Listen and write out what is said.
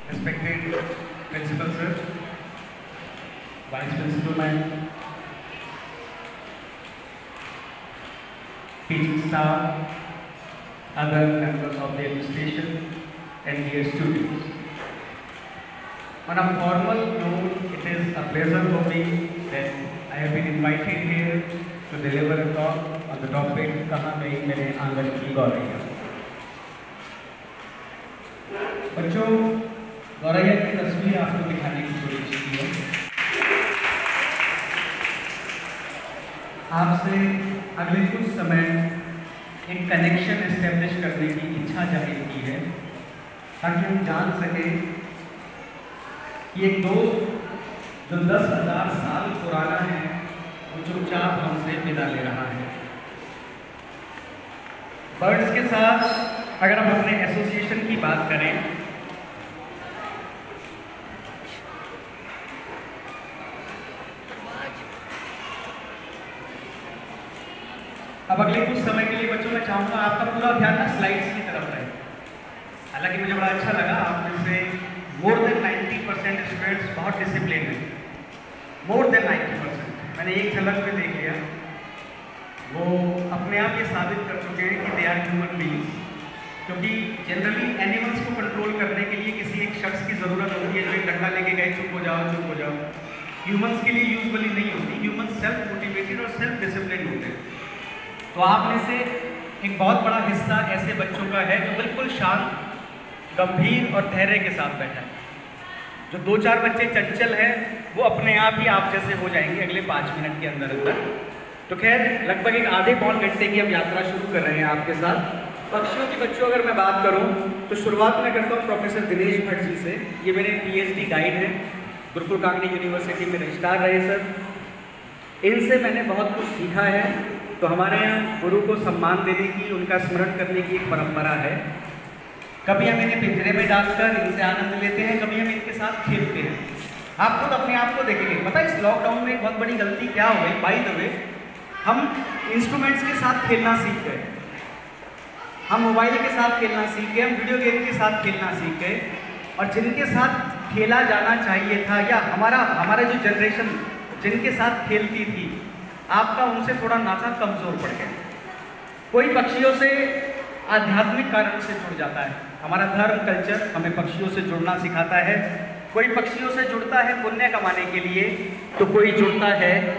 respected Principal Sir, Vice Principal Ma'am, teaching staff, other members of the administration, and dear students. On a formal note, it is a pleasure for me that I have been invited here to deliver a talk on the topic कहाँ गई मेरे आंगन की गौरैया। बच्चों, गौरैया की तस्वीर आपको दिखाने की कोशिश की है। आपसे अगले कुछ समय एक कनेक्शन एस्टेब्लिश करने की इच्छा जाहिर की है ताकि हम जान सकें कि एक दोस्त जो 10,000 साल पुराना है वो चुपचाप हमसे विदा ले रहा है। बर्ड्स के साथ अगर हम अपने एसोसिएशन की बात करें अब अगले कुछ समय के लिए बच्चों मैं चाहूँगा आपका पूरा ध्यान ना स्लाइड्स की तरफ रहे। हालांकि मुझे बड़ा अच्छा लगा आप में से मोर देन 90% स्टूडेंट्स बहुत डिसिप्लिन है। मोर देन 90% मैंने एक झलक में देख लिया। वो अपने आप ये साबित कर चुके हैं कि दे आर ह्यूमन बीइंग्स, क्योंकि जनरली एनिमल्स को कंट्रोल करने के लिए किसी एक शख्स की ज़रूरत होती है जो एक डंडा लेके गए चुप हो जाओ चुप हो जाओ। ह्यूमंस के लिए यूजुअली नहीं होती। ह्यूमंस सेल्फ मोटिवेटेड और सेल्फ डिसिप्लिन होते हैं। तो आप में से एक बहुत बड़ा हिस्सा ऐसे बच्चों का है जो बिल्कुल शांत, गंभीर और धैर्य के साथ बैठा है। जो 2-4 बच्चे चंचल हैं वो अपने आप ही आप जैसे हो जाएंगे अगले 5 मिनट के अंदर अंदर। तो खैर लगभग एक आधे पौन घंटे की हम यात्रा शुरू कर रहे हैं आपके साथ। पक्षियों की बच्चों अगर मैं बात करूं तो शुरुआत में करता हूं प्रोफेसर दिनेश भट्ट जी से। ये मेरे पीएचडी गाइड हैं, गुरुकुल कांगड़ी यूनिवर्सिटी में रजिस्ट्रार रहे सर। इनसे मैंने बहुत कुछ सीखा है। तो हमारे यहाँ गुरु को सम्मान देने की, उनका स्मरण करने की एक परंपरा है। कभी हम इन्हें पिंजरे में डालकर इनसे आनंद लेते हैं, कभी हम इनके साथ खेलते हैं। आप खुद अपने आप को देखेंगे। पता है इस लॉकडाउन में एक बहुत बड़ी गलती क्या हो गई? बाय द वे, हम इंस्ट्रूमेंट्स के साथ खेलना सीख गए, हम मोबाइल के साथ खेलना सीख गए, हम वीडियो गेम के साथ खेलना सीख गए। और जिनके साथ खेला जाना चाहिए था या हमारा जो जनरेशन जिनके साथ खेलती थी, आपका उनसे थोड़ा नाता कमज़ोर पड़ गया। कोई पक्षियों से आध्यात्मिक कारण से जुड़ जाता है। हमारा धर्म कल्चर हमें पक्षियों से जुड़ना सिखाता है। कोई पक्षियों से जुड़ता है पुण्य कमाने के लिए, तो कोई जुड़ता है